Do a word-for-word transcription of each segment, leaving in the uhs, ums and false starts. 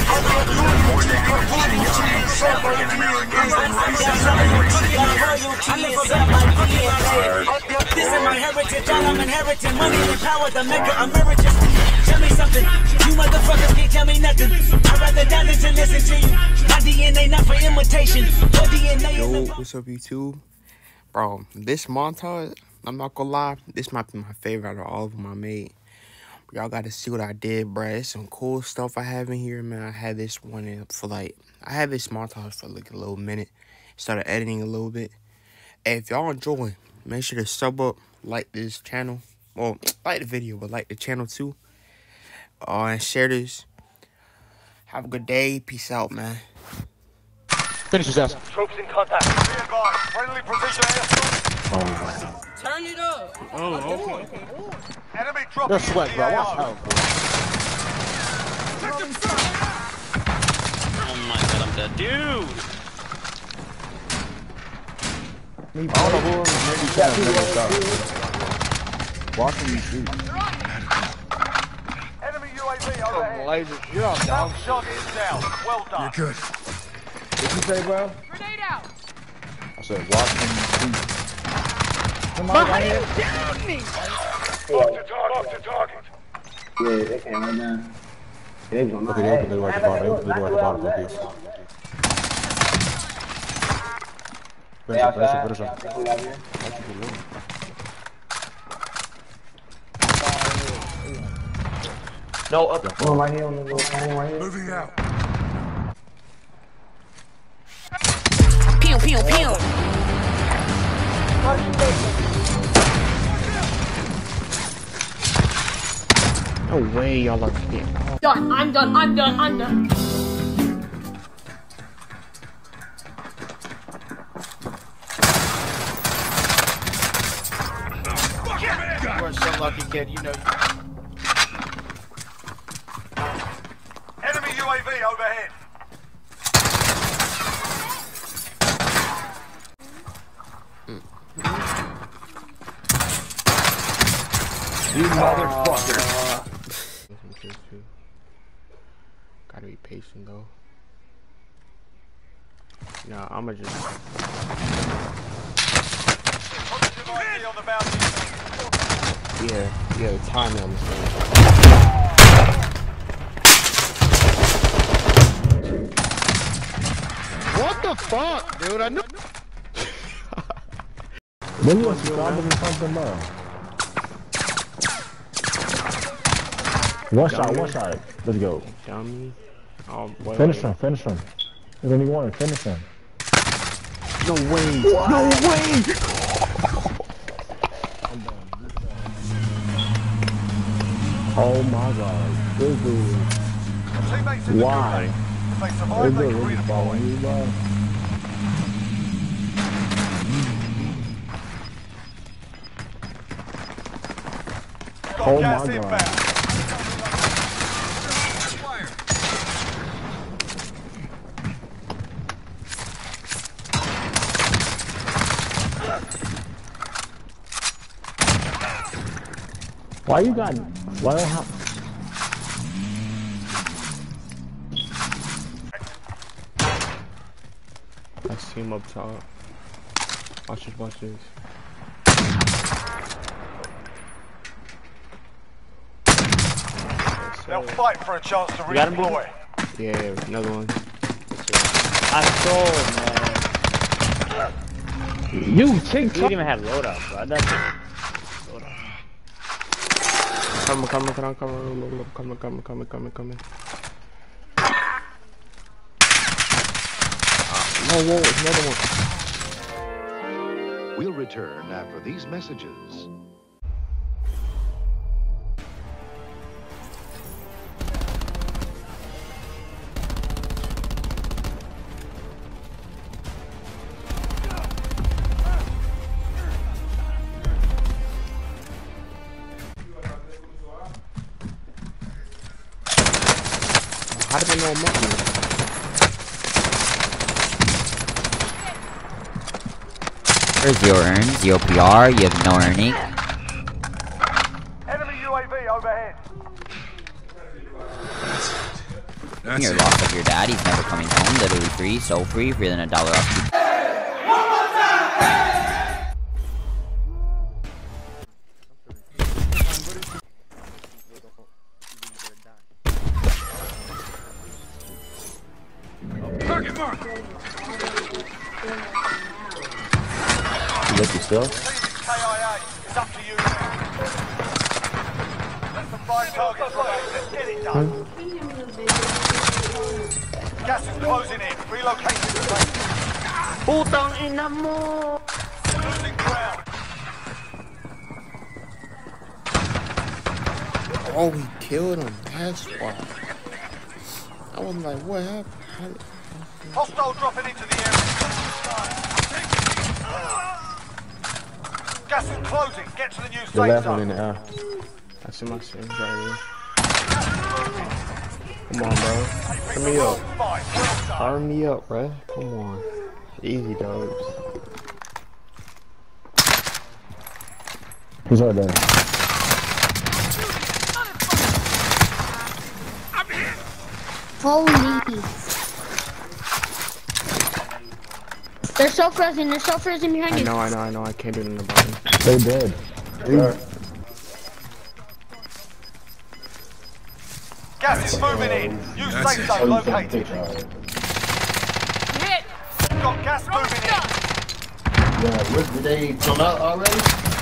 This is my heritage, all I'm inheriting. Money and power, the maker emeritus. Tell me something, you motherfuckers can't tell me nothing. I'd rather die than to listen to you. My D N A not for imitation. Your D N A is Yo, what's up YouTube? Bro, this montage, I'm not gonna lie, this might be my favorite out of all of them I made. Y'all gotta see what I did, bro. It's some cool stuff I have in here, man. I had this one in for like, I had this montage for like a little minute. Started editing a little bit. Hey, if y'all enjoy, make sure to sub up, like this channel. Well, like the video, but like the channel too. Uh, and share this. Have a good day. Peace out, man. Finish his ass. Troops in contact. Be advised. Friendly precision airstrike. Oh. Turn it up. Oh, okay. okay. Enemy dropping. They're sweat, bro. Watch out. Oh my god, I'm dead. Dude! I don't know who maybe Chad never stop. Watching you shoot. Enemy U A V overhead. Oh, laser. You're off, dog. Shot is down. Well done. You're good. What'd you say, bro? Grenade out. I said, watching you shoot. Somebody right here. Down me. Lock to target. Lock to target. Yeah, they came right now. They was on my Look at the open door at the bottom. They open the door at the bottom. Look here. Finish him, finish him, finish him. No, up. One right here on the little phone right here. Moving out. Pew, pew, pew. No way y'all are getting. Done. I'm done. I'm done. I'm done. You are so lucky, kid. You know. Enemy U A V overhead. You motherfucker. Gotta be patient though. Nah, I'ma just. Positive I D on the bounty. Yeah, yeah, the timing on this thing. What the fuck, dude? I knew. When you want to grab them something, bro? One shot, one shot. Let's go. Dummy. Oh, boy, Finish him, finish him. There's only one, finish him. No way. What? No way. Oh my god. This dude. Teammates in the Why? If they This survive, they dude can really redeploy. following you, bro. Got Oh gas my God. inbound. Why you got? Why don't have? I see him up top. Watch this, watch this. They'll fight for a chance to got him, redeploy. Yeah, another one. I stole, man. You He TikTok. didn't even have loadout, bro. That's Coming, coming, coming, coming, coming, coming, coming, coming, coming. No, whoa, another one. We'll return after these messages. How did I know I'm up here? Where's your earns? Your P R? You have no earning? Enemy U A V overhead. That's You're lost like your daddy's never coming home. Literally free, so free, free than a dollar off. Target mark. You look yourself? K I A. It's up to you now. Let the five targets remain. Let's get it done. Gas is closing in. Relocating the base. Putang ina mo! Losing ground. Oh, he killed him. That's why. I was like, what happened? How did... Hostile dropping into the area. Gas is closing. Get to the new The safe left one in zone. the air. I see my son right here. Come on, bro. Turn me up. Turn me up, bro. Come on. Easy, dogs. Who's out there? Holy. They're so frozen, they're so frozen behind I you. know, I know, I know. I can't do it in the bottom. They dead. Sure. Gas is moving in. New safe zone located. Hit. Got gas moving in. Yeah, what, did they come out already?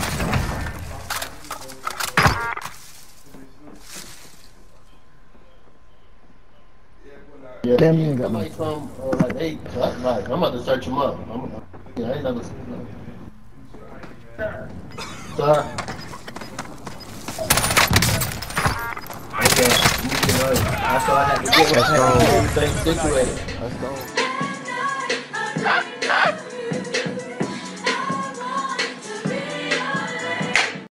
Yeah, Damn, you ain't got somebody no come, uh, like, they, like, I'm about to search them up. I'm, yeah, I ain't never seen them. Sir. Okay, you can, uh, I thought I had to get Let's go. everything situated. Let's go.